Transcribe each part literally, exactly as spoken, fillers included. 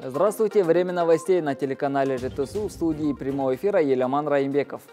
Здравствуйте, время новостей на телеканале ЖТСУ, в студии прямого эфира Еляман Раимбеков.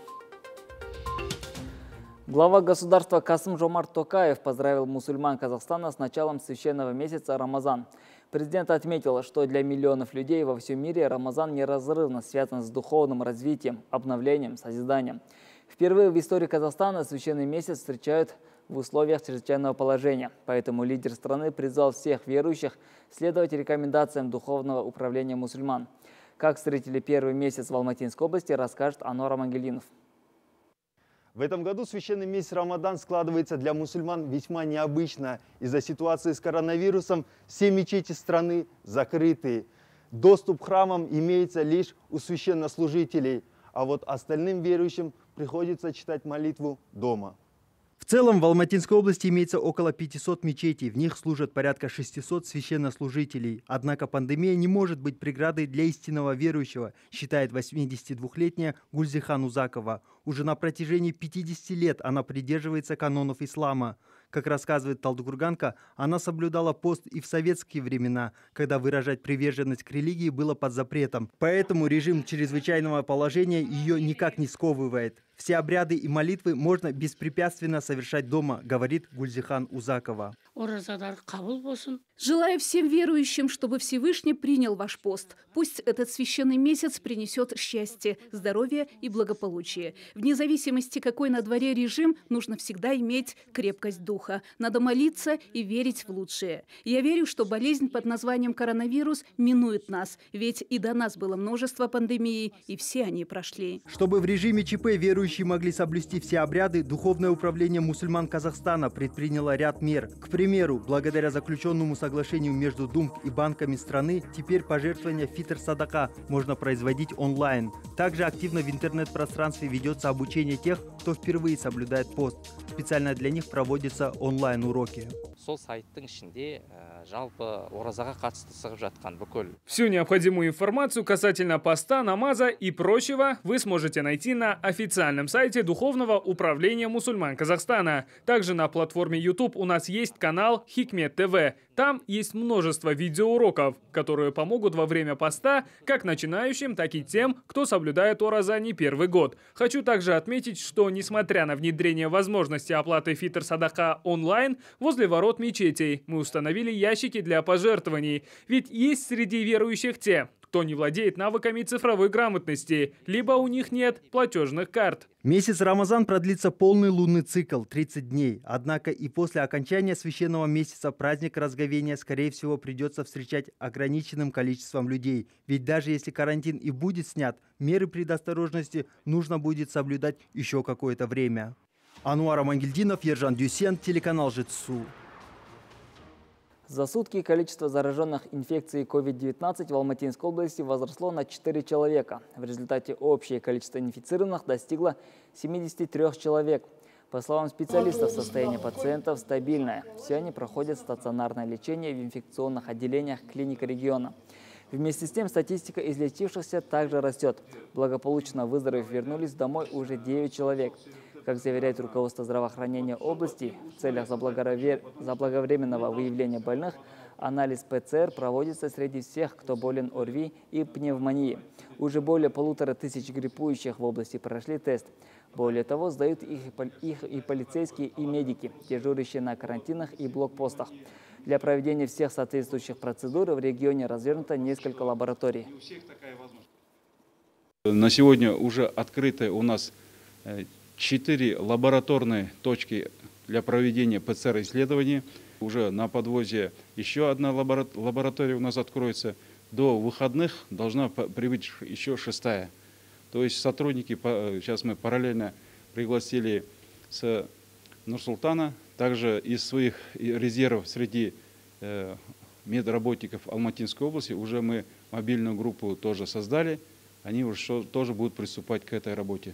Глава государства Касым-Жомарт Токаев поздравил мусульман Казахстана с началом священного месяца Рамазан. Президент отметил, что для миллионов людей во всем мире Рамазан неразрывно связан с духовным развитием, обновлением, созиданием. Впервые в истории Казахстана священный месяц встречают в условиях чрезвычайного положения. Поэтому лидер страны призвал всех верующих следовать рекомендациям Духовного управления мусульман. Как встретили первый месяц в Алматинской области, расскажет Ануар Амангелдинов. В этом году священный месяц Рамадан складывается для мусульман весьма необычно. Из-за ситуации с коронавирусом все мечети страны закрыты. Доступ к храмам имеется лишь у священнослужителей, а вот остальным верующим приходится читать молитву дома. В целом в Алматинской области имеется около пятисот мечетей, в них служат порядка шестисот священнослужителей. Однако пандемия не может быть преградой для истинного верующего, считает восьмидесятидвухлетняя Гульзихан Узакова. Уже на протяжении пятидесяти лет она придерживается канонов ислама. Как рассказывает талдыкурганка, она соблюдала пост и в советские времена, когда выражать приверженность к религии было под запретом. Поэтому режим чрезвычайного положения ее никак не сковывает. Все обряды и молитвы можно беспрепятственно совершать дома, говорит Гульзихан Узакова. Желаю всем верующим, чтобы Всевышний принял ваш пост. Пусть этот священный месяц принесет счастье, здоровье и благополучие. Вне зависимости, какой на дворе режим, нужно всегда иметь крепкость духа. Надо молиться и верить в лучшее. Я верю, что болезнь под названием коронавирус минует нас, ведь и до нас было множество пандемий, и все они прошли. Чтобы в режиме ЧП верующие могли соблюсти все обряды, Духовное управление мусульман Казахстана предприняло ряд мер. К примеру, благодаря заключенному соглашению между ДУМК и банками страны, теперь пожертвования фитр-садака можно производить онлайн. Также активно в интернет-пространстве ведется обучение тех, кто впервые соблюдает пост. Специально для них проводятся онлайн-уроки. Всю необходимую информацию касательно поста, намаза и прочего вы сможете найти на официальном сайте Духовного управления мусульман Казахстана. Также на платформе YouTube у нас есть канал Хикмет ТВ. Там есть множество видеоуроков, которые помогут во время поста как начинающим, так и тем, кто соблюдает Ораза не первый год. Хочу также отметить, что несмотря на внедрение возможности оплаты фитр-садака онлайн, возле ворот мечетей мы установили ящики для пожертвований. Ведь есть среди верующих те, кто не владеет навыками цифровой грамотности, либо у них нет платежных карт. Месяц Рамазан продлится полный лунный цикл – тридцать дней. Однако и после окончания священного месяца праздник разговения, скорее всего, придется встречать ограниченным количеством людей. Ведь даже если карантин и будет снят, меры предосторожности нужно будет соблюдать еще какое-то время. Ануар Амангелдинов, Ержан Дюсен, телеканал ЖТСУ. За сутки количество зараженных инфекцией ковид девятнадцать в Алматинской области возросло на четыре человека. В результате общее количество инфицированных достигло семидесяти трёх человек. По словам специалистов, состояние пациентов стабильное. Все они проходят стационарное лечение в инфекционных отделениях клиник региона. Вместе с тем статистика излечившихся также растет. Благополучно выздоровев вернулись домой уже девять человек. Как заверяет руководство здравоохранения области, в целях заблаговременного выявления больных анализ ПЦР проводится среди всех, кто болен ОРВИ и пневмонией. Уже более полутора тысяч гриппующих в области прошли тест. Более того, сдают их, их и полицейские, и медики, дежурящие на карантинах и блокпостах. Для проведения всех соответствующих процедур в регионе развернуто несколько лабораторий. На сегодня уже открыты у нас четыре лабораторные точки для проведения ПЦР-исследований. Уже на подвозе еще одна лаборатория у нас откроется. До выходных должна прибыть еще шестая. То есть сотрудники, сейчас мы параллельно пригласили с Нур-Султана, также из своих резервов среди медработников Алматинской области уже мы мобильную группу тоже создали. Они уже тоже будут приступать к этой работе.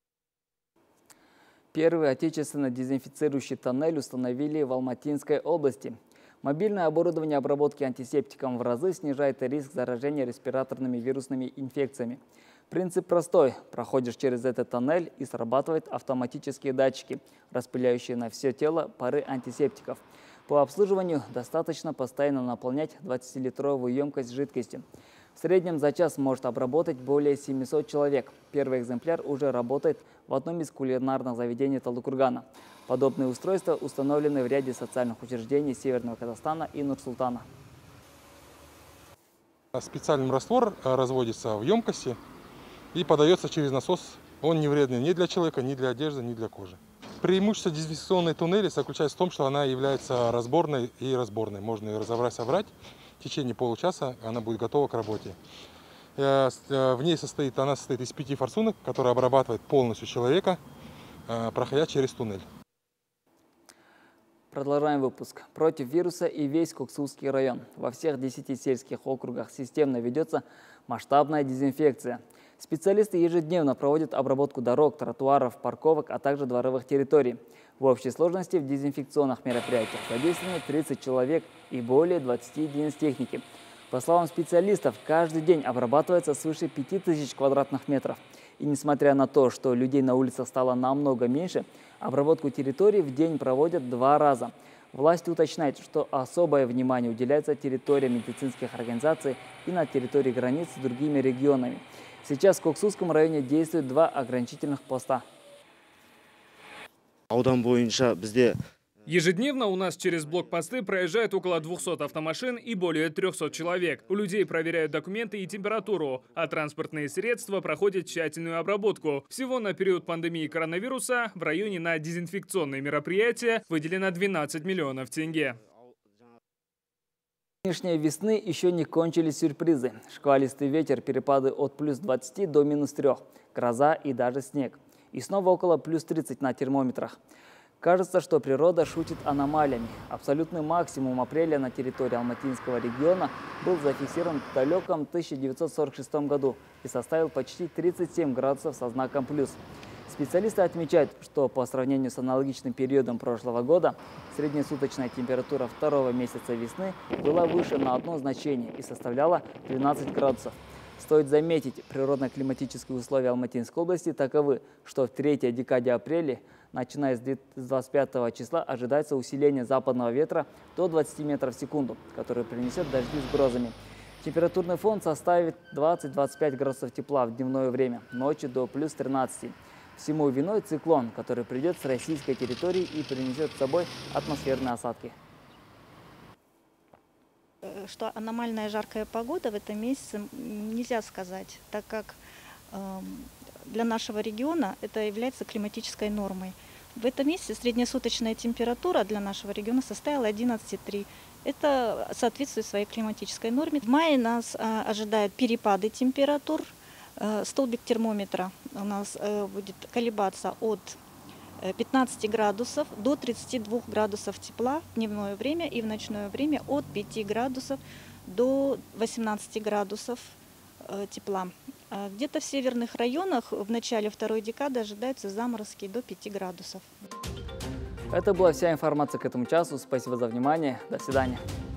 Первый отечественно дезинфицирующий тоннель установили в Алматинской области. Мобильное оборудование обработки антисептиком в разы снижает риск заражения респираторными вирусными инфекциями. Принцип простой. Проходишь через этот тоннель и срабатывают автоматические датчики, распыляющие на все тело пары антисептиков. По обслуживанию достаточно постоянно наполнять двадцатилитровую емкость жидкостью. В среднем за час может обработать более семисот человек. Первый экземпляр уже работает в одном из кулинарных заведений Талдыкургана. Подобные устройства установлены в ряде социальных учреждений Северного Казахстана и Нур-Султана. Специальный раствор разводится в емкости и подается через насос. Он не вредный ни для человека, ни для одежды, ни для кожи. Преимущество дезинфекционной туннели заключается в том, что она является разборной и разборной. Можно ее разобрать, собрать. В течение получаса она будет готова к работе. В ней состоит, она состоит из пяти форсунок, которые обрабатывают полностью человека, проходя через туннель. Продолжаем выпуск. Против вируса и весь Коксусский район. Во всех десяти сельских округах системно ведется масштабная дезинфекция. Специалисты ежедневно проводят обработку дорог, тротуаров, парковок, а также дворовых территорий. В общей сложности в дезинфекционных мероприятиях задействованы тридцать человек и более двадцати единиц техники. По словам специалистов, каждый день обрабатывается свыше пяти тысяч квадратных метров. И несмотря на то, что людей на улицах стало намного меньше, обработку территорий в день проводят два раза. Власти уточняют, что особое внимание уделяется территориям медицинских организаций и на территории границ с другими регионами. Сейчас в Коксусском районе действуют два ограничительных поста. Ежедневно у нас через блокпосты проезжает около двухсот автомашин и более трёхсот человек. У людей проверяют документы и температуру, а транспортные средства проходят тщательную обработку. Всего на период пандемии коронавируса в районе на дезинфекционные мероприятия выделено двенадцать миллионов тенге. Нынешней весны еще не кончились сюрпризы. Шквалистый ветер, перепады от плюс двадцати до минус трёх, гроза и даже снег. И снова около плюс тридцати на термометрах. Кажется, что природа шутит аномалиями. Абсолютный максимум апреля на территории Алматинского региона был зафиксирован в далеком тысяча девятьсот сорок шестом году и составил почти тридцать семь градусов со знаком плюс. Специалисты отмечают, что по сравнению с аналогичным периодом прошлого года среднесуточная температура второго месяца весны была выше на одно значение и составляла двенадцать градусов. Стоит заметить, природно-климатические условия Алматинской области таковы, что в третьей декаде апреля, начиная с двадцать пятого числа, ожидается усиление западного ветра до двадцати метров в секунду, который принесет дожди с грозами. Температурный фон составит двадцать — двадцать пять градусов тепла в дневное время, ночью до плюс тринадцати. Всему виной циклон, который придет с российской территории и принесет с собой атмосферные осадки. Что аномальная жаркая погода в этом месяце нельзя сказать, так как э, для нашего региона это является климатической нормой. В этом месяце среднесуточная температура для нашего региона составила одиннадцать и три. Это соответствует своей климатической норме. В мае нас э, ожидают перепады температур. Э, столбик термометра у нас э, будет колебаться от пятнадцати градусов до тридцати двух градусов тепла в дневное время и в ночное время от пяти градусов до восемнадцати градусов тепла. Где-то в северных районах в начале второй декады ожидаются заморозки до пяти градусов. Это была вся информация к этому часу. Спасибо за внимание. До свидания.